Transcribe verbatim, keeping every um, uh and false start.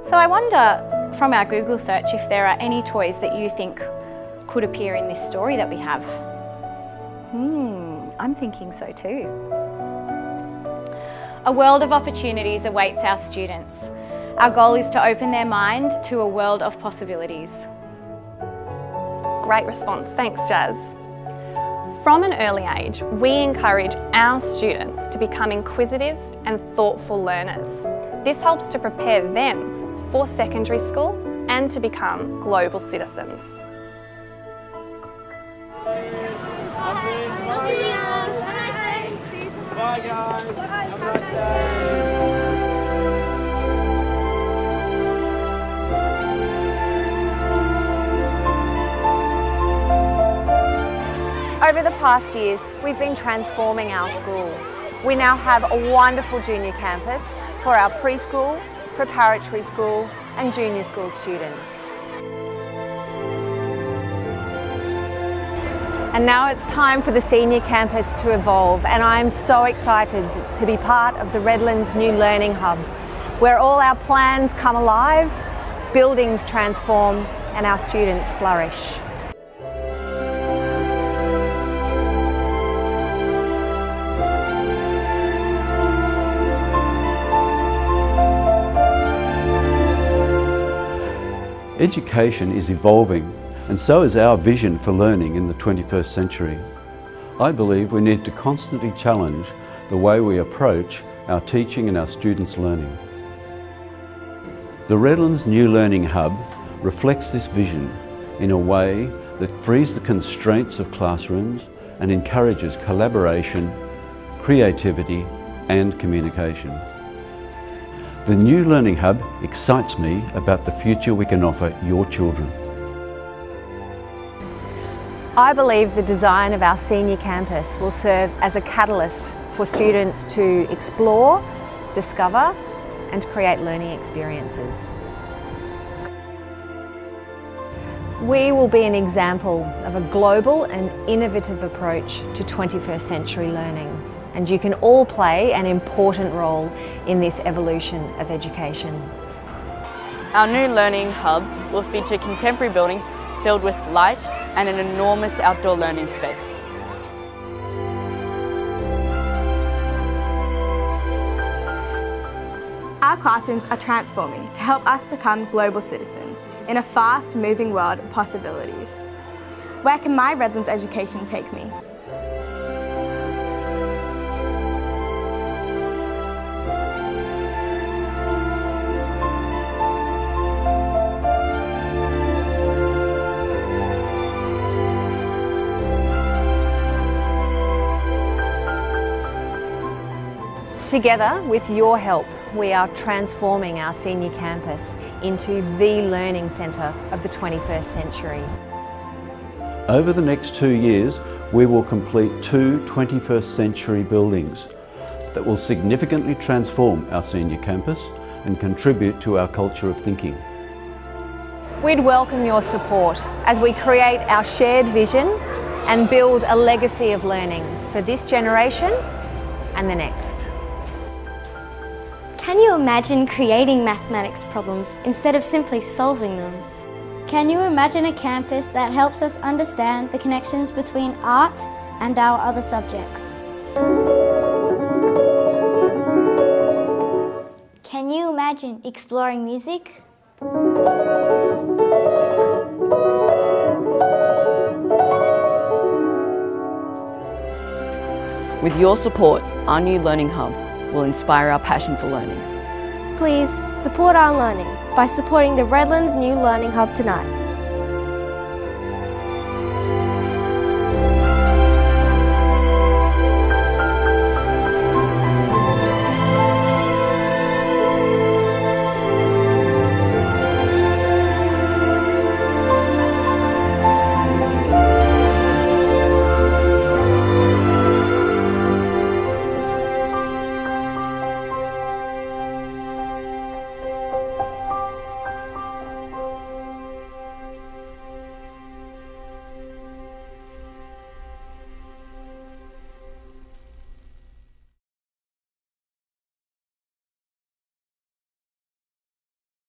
So I wonder, from our Google search, if there are any toys that you think could appear in this story that we have. Hmm, I'm thinking so too. A world of opportunities awaits our students. Our goal is to open their mind to a world of possibilities. Great response, thanks Jazz. From an early age, we encourage our students to become inquisitive and thoughtful learners. This helps to prepare them for secondary school and to become global citizens. Bye guys, have a nice day. Over the past years, we've been transforming our school. We now have a wonderful junior campus for our preschool, preparatory school and junior school students. And now it's time for the senior campus to evolve, and I'm so excited to be part of the Redlands New Learning Hub, where all our plans come alive, buildings transform and our students flourish. Education is evolving, and so is our vision for learning in the twenty-first century. I believe we need to constantly challenge the way we approach our teaching and our students' learning. The Redlands New Learning Hub reflects this vision in a way that frees the constraints of classrooms and encourages collaboration, creativity and communication. The New Learning Hub excites me about the future we can offer your children. I believe the design of our senior campus will serve as a catalyst for students to explore, discover and create learning experiences. We will be an example of a global and innovative approach to twenty-first century learning, and you can all play an important role in this evolution of education. Our new learning hub will feature contemporary buildings filled with light and an enormous outdoor learning space. Our classrooms are transforming to help us become global citizens in a fast-moving world of possibilities. Where can my Redlands education take me? Together, with your help, we are transforming our senior campus into the learning centre of the twenty-first century. Over the next two years, we will complete two twenty-first century buildings that will significantly transform our senior campus and contribute to our culture of thinking. We'd welcome your support as we create our shared vision and build a legacy of learning for this generation and the next. Can you imagine creating mathematics problems instead of simply solving them? Can you imagine a campus that helps us understand the connections between art and our other subjects? Can you imagine exploring music? With your support, our new learning hub will inspire our passion for learning. Please support our learning by supporting the Redlands New Learning Hub tonight.